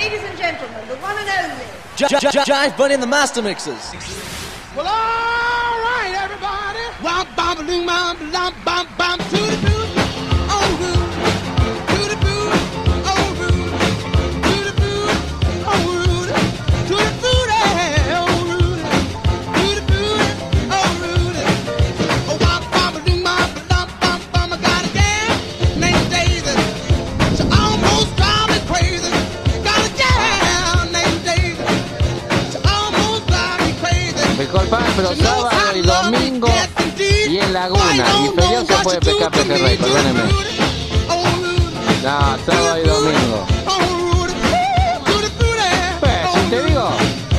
Ladies and gentlemen, the one and only Jive Bunny and the Master Mixers. Well, all right, everybody. Wop, bop, ding, bop, bop, bop, bop, to the boot, oh, root, to the boot, oh, root, to the boot, oh, root, to the boot, oh, root, to the boot, oh, root. Oh, wop, bop, ding, bop, bop, bop, bop. I got a gal named Daisy. She almost drives me crazy. Got a gal named Daisy. She almost drives me crazy. Mejor pero sábado y domingo y en Laguna. Y feriado se puede pescar pejerrey, perdóneme. No, sábado y domingo. Pues, si te digo.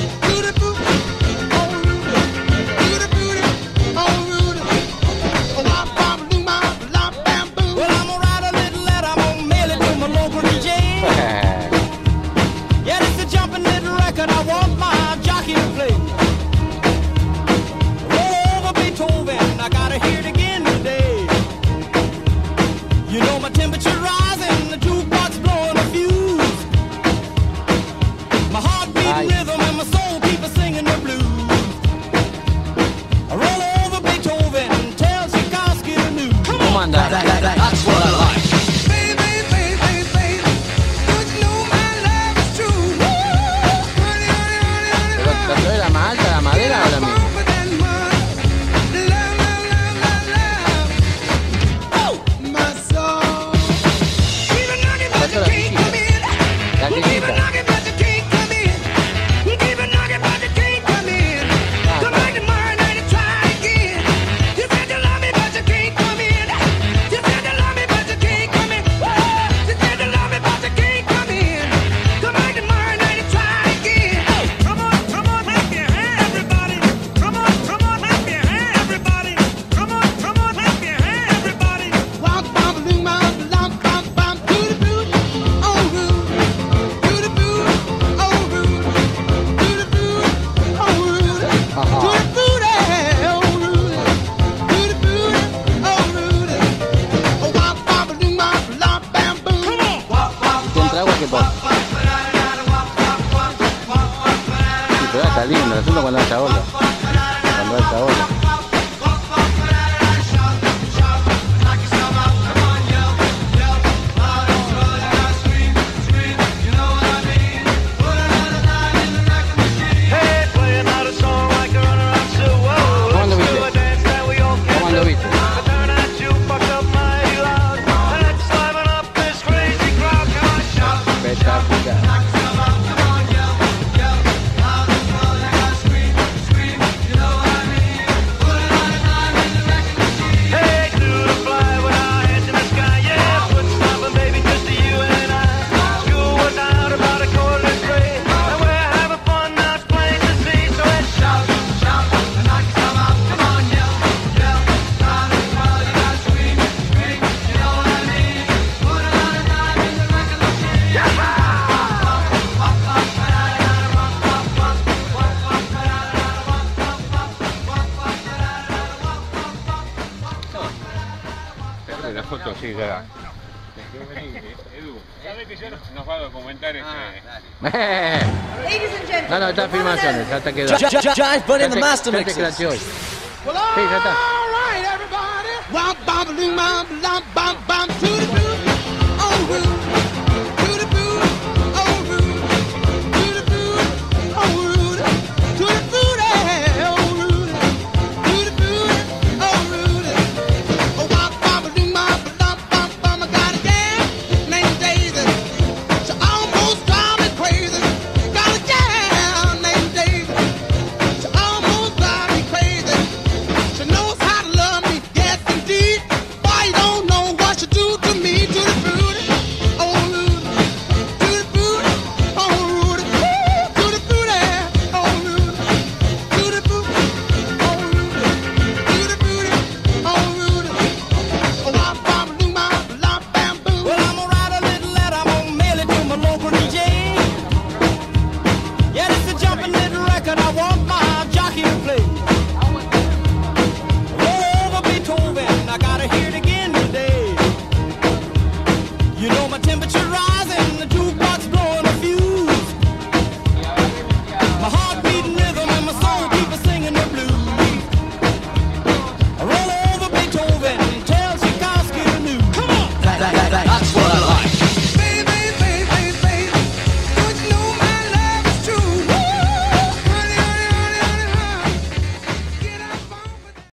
Está lindo, el asunto cuando hace ola. Cuando hace ola. La foto, sí, ya. Edu, ¿sabes que ya nos va a documentar No, no, está filmaciones, ya está quedando. Jive Bunny and the Master Mixers. Sí, ya está. All right, everybody.